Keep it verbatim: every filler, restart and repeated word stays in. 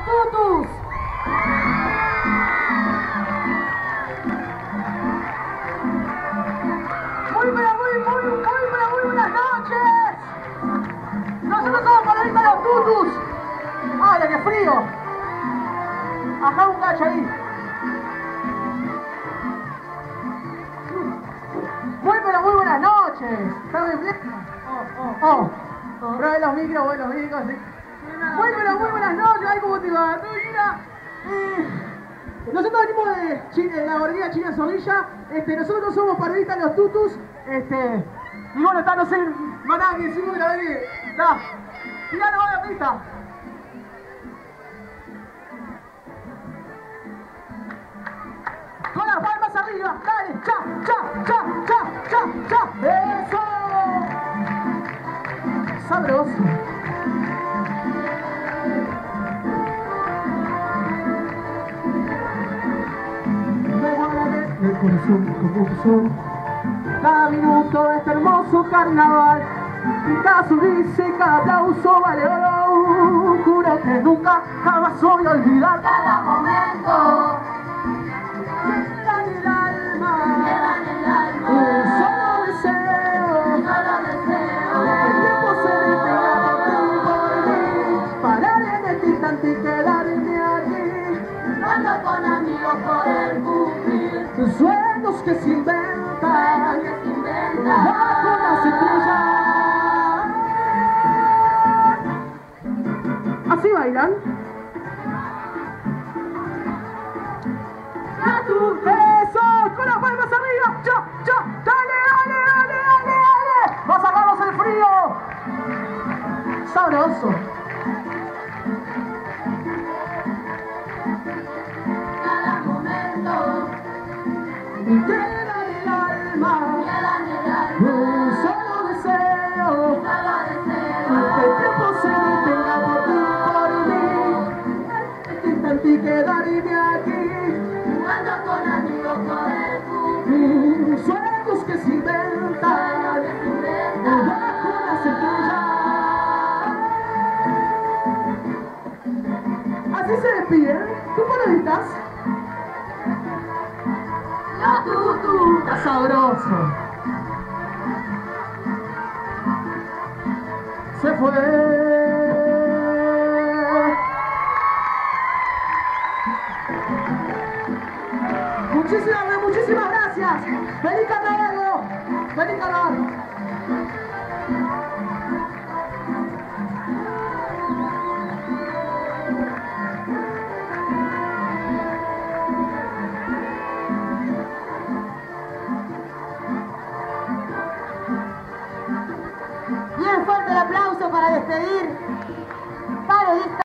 Tutus. Muy, pero muy, muy, muy, pero muy buenas noches. Nosotros somos Palabrita los Tutus. ¡Ay, qué frío! Ajá un gacho ahí. Muy, pero muy buenas noches. ¿Está bien? Oh, oh, oh. Prueben los micros, bueno, los micros, sí. Muy, pero muy buenas noches. Ay, ¿cómo te va? ¿Todo bien? Eh, nosotros venimos de, China, de la gordilla China Zorrilla. Este, nosotros somos Palabrita los Tutus. Este, y bueno, está, no sé, maná, que decimos que la verdad. Está. Tirá la la pista. Con las palmas arriba, dale, cha, cha, cha, cha, cha, cha. Eso. Sabroso. Me mueve el corazón como un sol. Cada minuto de este hermoso carnaval. Cada sonrisa y cada aplauso vale oro. Juro que nunca jamás voy a olvidar cada momento. Queda en el alma, Queda en el alma. un solo deseo. Solo deseo. El tiempo se detenga por ti, por mí. Parar en este instante y quedarme aquí. Cuando con amigos poder cumplir Sueños que se inventan sueños que se inventan bajo las estrellas. Así bailan. Eso, con las palmas arriba. Ya, ya, dale, dale, dale, dale, dale. Va a sacarnos el frío. Sabroso. cada momento. Y queda en el alma Queda en el alma. un solo deseo. Solo deseo. Que el tiempo se detenga por ti, por mí. Este instante y quedarme aquí. Cuando con amigos poder cumplir Sueños que se inventan sueños que se inventan bajo las estrellas. Así se despiden. ¿Tú palabritas? Los Tutus. Está sabroso. Se fue. Muchísimas, muchísimas gracias. ¡Feliz carnaval! ¡Feliz carnaval! Bien fuerte el aplauso para despedir. Pare,